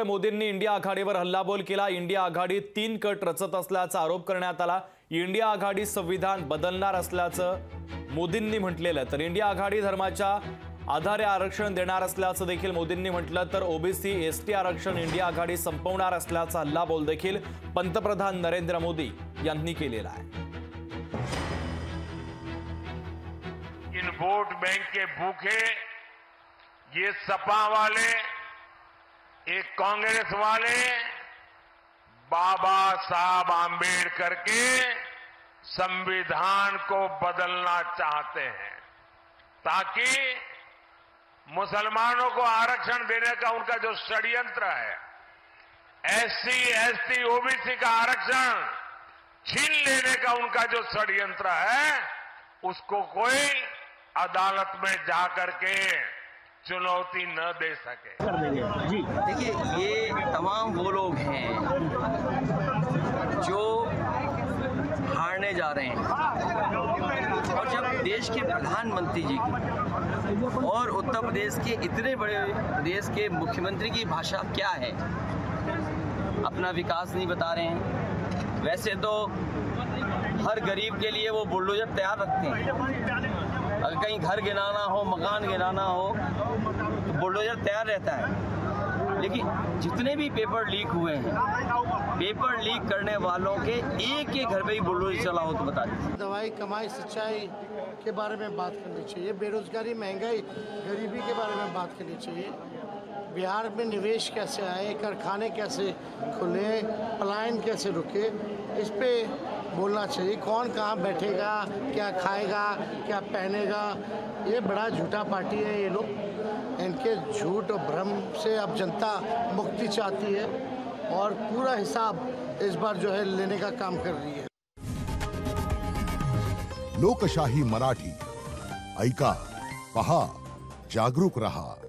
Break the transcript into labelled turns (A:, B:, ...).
A: टप्प्याटप्प्यात मोदींनी इंडिया आघाडीवर हल्लाबोल केला। इंडिया आघाडी 3 कट रचत असल्याचा आरोप करण्यात आला। इंडिया आघाडी संविधान बदलणार असल्याचं मोदींनी म्हटलेलं, तर इंडिया आघाडी धर्माच्या आधारे आरक्षण देणार असल्याचं देखील मोदींनी म्हटलं, तर ओबीसी एसटी आरक्षण इंडिया आघाडी संपवणार असल्याचा हल्लाबोल देखील पंतप्रधान नरेंद्र मोदी यांनी केलेला आहे।
B: इन वोट बैंक के भूखे ये सपा वाले, एक कांग्रेस वाले बाबा साहब आंबेडकर के संविधान को बदलना चाहते हैं ताकि मुसलमानों को आरक्षण देने का उनका जो षड्यंत्र है, एससी एसटी ओबीसी का आरक्षण छीन लेने का उनका जो षड्यंत्र है, उसको कोई अदालत में जाकर के चुनौती न दे सके।
C: जी देखिए, ये तमाम वो लोग हैं जो हारने जा रहे हैं, और जब देश के प्रधानमंत्री जी और उत्तर प्रदेश के इतने बड़े प्रदेश के मुख्यमंत्री की भाषा क्या है, अपना विकास नहीं बता रहे हैं। वैसे तो हर गरीब के लिए वो बुलडोजर तैयार रखते हैं, अगर कहीं घर गिराना हो, मकान गिराना हो तो बुलडोजर तैयार रहता है। लेकिन जितने भी पेपर लीक हुए हैं, पेपर लीक करने वालों के एक एक घर पे ही बुलडोजर चला हो तो बता दीजिए।
D: दवाई कमाई सच्चाई के बारे में बात करनी चाहिए, बेरोजगारी महंगाई गरीबी के बारे में बात करनी चाहिए। बिहार में निवेश कैसे आए, कारखाने कैसे खुले, पलायन कैसे रुके, इस पे बोलना चाहिए। कौन कहाँ बैठेगा, क्या खाएगा, क्या पहनेगा, ये बड़ा झूठा पार्टी है ये लोग। इनके झूठ और भ्रम से अब जनता मुक्ति चाहती है और पूरा हिसाब इस बार जो है लेने का काम कर रही है।
E: लोकशाही मराठी ऐका, पहा, जागरूक रहा।